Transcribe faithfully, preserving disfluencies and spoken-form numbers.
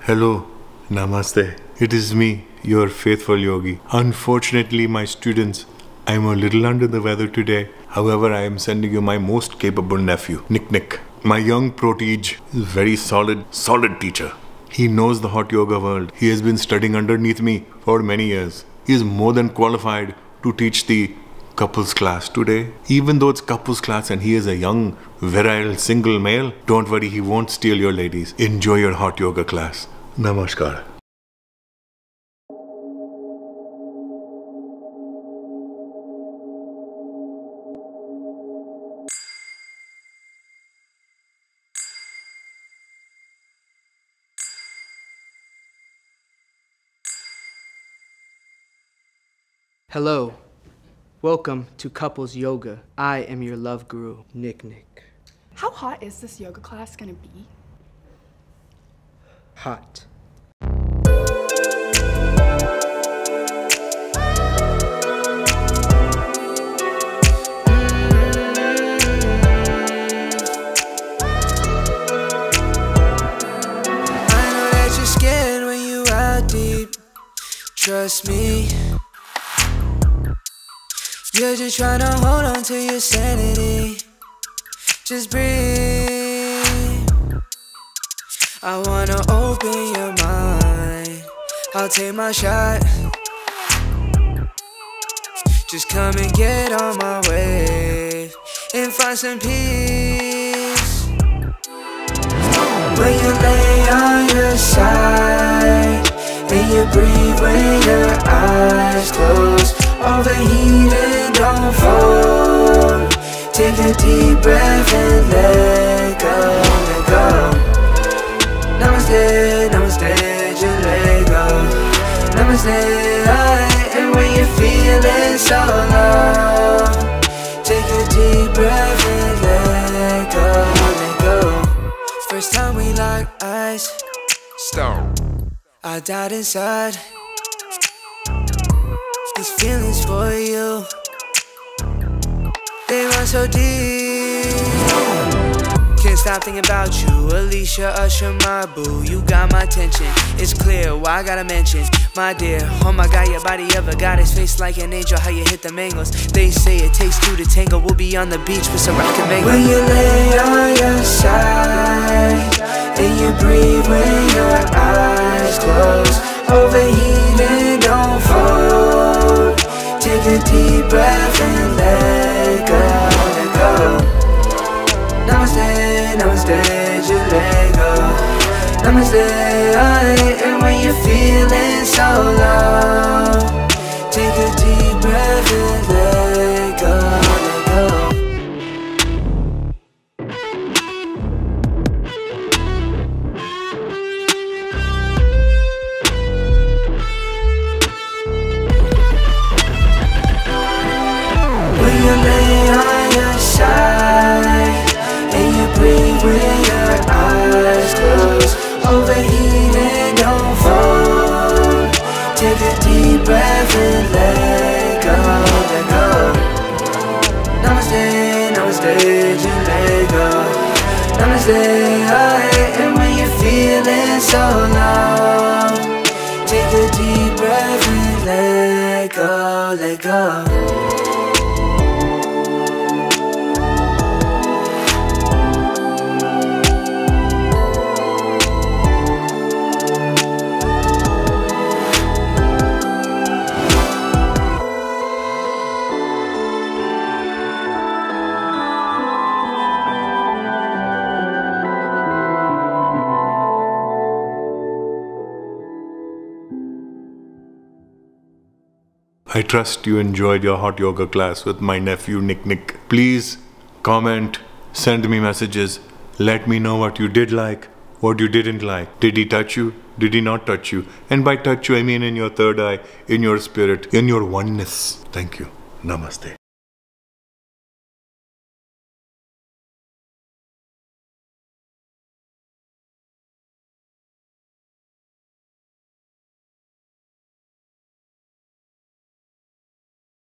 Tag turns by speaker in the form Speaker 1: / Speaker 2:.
Speaker 1: Hello, Namaste. It is me, your faithful yogi. Unfortunately, my students, I am a little under the weather today. However, I am sending you my most capable nephew, Nick Nick. My young protege is a very solid, solid teacher. He knows the hot yoga world. He has been studying underneath me for many years. He is more than qualified to teach the couples class today. Even though it's couples class and he is a young, virile, single male, don't worry, he won't steal your ladies. Enjoy your hot yoga class. Namaskar.
Speaker 2: Hello. Welcome to Couples Yoga. I am your love guru, Nick Nick.
Speaker 3: How hot is this yoga class gonna be?
Speaker 2: Hot.
Speaker 4: Trust me, you're just trying to hold on to your sanity. Just breathe. I wanna open your mind. I'll take my shot. Just come and get on my wave and find some peace. When you lay on your side and you breathe when your eyes close, overheat and don't fold. Take a deep breath and let go, let go. Namaste, namaste, just let go. Namaste, and when you're feeling so low, take a deep breath and let go, let go. First time we locked eyes, stop. I died inside. These feelings for you, they run so deep. Can't stop thinking about you, Alicia, Usher, my boo. You got my attention, it's clear why I gotta mention. My dear, oh my God, your body ever got his face like an angel. How you hit the mangoes, they say it takes two to tango. We'll be on the beach with some rock and mango. When you lay on your side and you breathe when your eyes close, overheat and don't fold. Take a deep breath and let go, let go. Namaste, namaste, just let go. Namaste, and when you're feeling so low, take a deep breath and let go, let go. When you lay on your side and you breathe with your eyes closed, overheat and don't fold. Take a deep breath and let go, let go. Namaste, namaste, just let go. Namaste, and when you're feeling so low, take a deep breath and let go, let go.
Speaker 1: I trust you enjoyed your hot yoga class with my nephew Nick Nick. Please comment, send me messages, let me know what you did like, what you didn't like. Did he touch you? Did he not touch you? And by touch you, I mean in your third eye, in your spirit, in your oneness. Thank you. Namaste.